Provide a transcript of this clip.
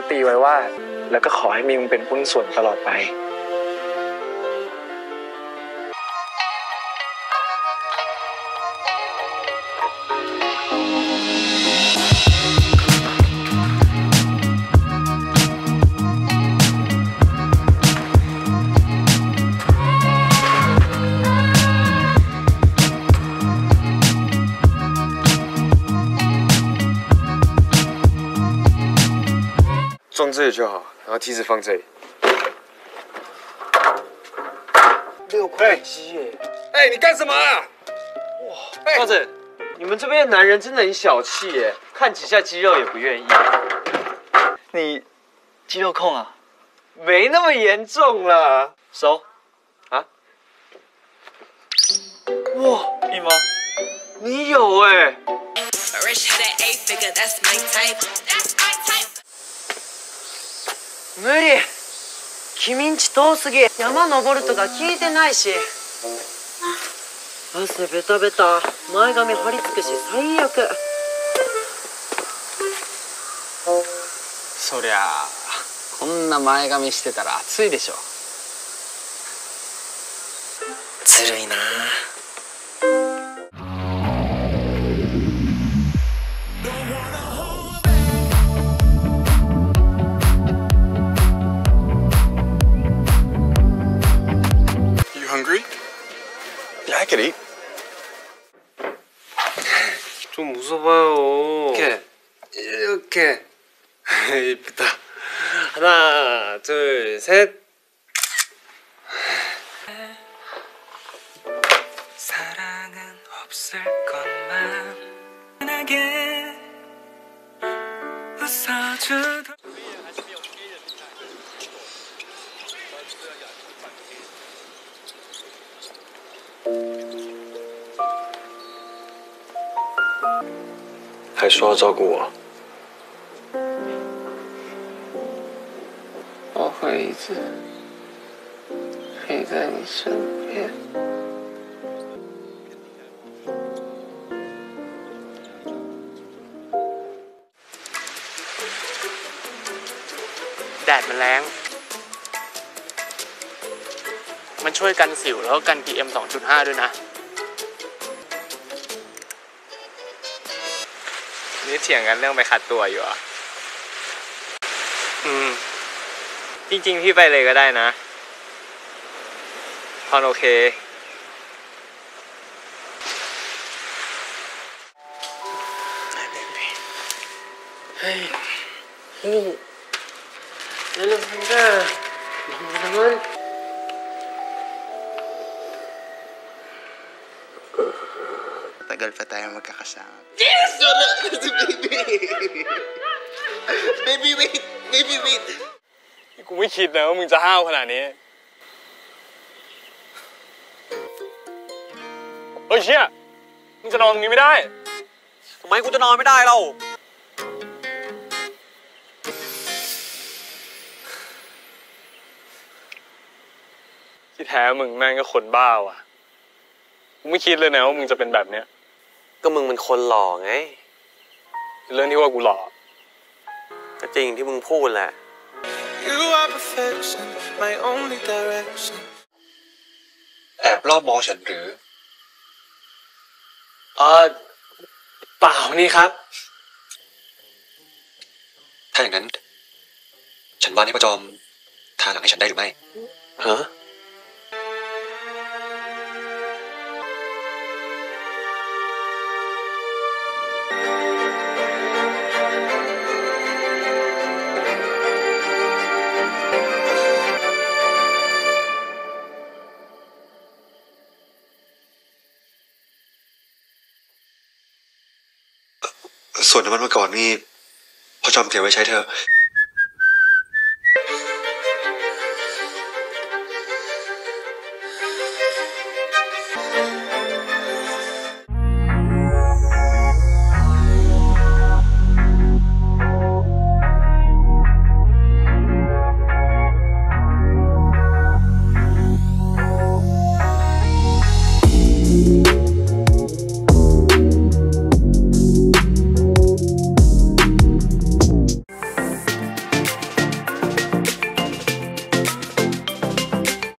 ตีไว้ว่าแล้วก็ขอให้มีมึงเป็นหุ้นส่วนตลอดไป装这里就好，然后梯子放这里。 6块鸡耶！ 哎，你干什么啊？ 哇，赵子，你们这边的男人真的很小气耶，看几下肌肉也不愿意。 你肌肉控啊？ 没那么严重了。收。啊？哇，你吗？你有哎。 無理。君んち遠すぎ。山登るとか聞いてないし。汗ベタベタ。前髪張り付くし最悪。 そりゃあこんな前髪してたら暑いでしょ。 ずるいな。 Hungry? Yeah, I could eat. 좀 웃어봐요. 이렇게. 이쁘다. 하나, 둘, 셋. 사랑은 없을 것만 나게 웃어주던 还说要照顾我， 我会一直陪在你身边。 แดดมันแรงมันช่วยกันสิวแล้วก็กัน PM 2.5 ด้วยนะนี่เถียงกันเรื่องไปคัดตัวอยู่อ่ะจริงๆพี่ไปเลยก็ได้นะพอนโอเคเฮ้ยนี่lalong handa bango naman tagal pa tayo magkakasama. Yes! Baby! Baby, wait! Baby, wait! กูไม่คิดนะว่ามึงจะห้าวขนาดนี้เฮ้ยเชี่ยมึงจะนอนตรงนี้ไม่ได้ทำไมกูจะนอนไม่ได้เราที่แท้มึงแม่งก็คนบ้าว่ะกูไม่คิดเลยนะว่ามึงจะเป็นแบบเนี้ยก็มึงเป็นคนหล่อไงเรื่องที่ว่ากูหล่อก็จริงที่มึงพูดแหละ You are perfection my only direction แอบรอบมองฉันหรือเปล่านี่ครับถ้าอย่างนั้น ฉันว่าให้พ่อจอมทาหลังให้ฉันได้หรือไม่ฮะส่วนน้ำมันเมื่อก่อนนี่พ่อจอมเก็บไว้ใช้เถอะ